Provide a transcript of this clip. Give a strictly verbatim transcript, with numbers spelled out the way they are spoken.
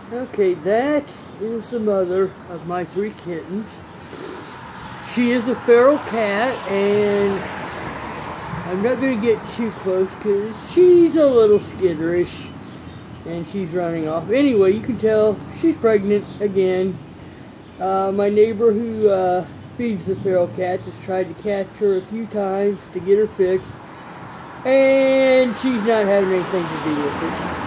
Okay, that is the mother of my three kittens. She is a feral cat, and I'm not going to get too close because she's a little skitterish, and she's running off. Anyway, you can tell she's pregnant again. Uh, my neighbor who uh, feeds the feral cats has tried to catch her a few times to get her fixed, and she's not having anything to do with it.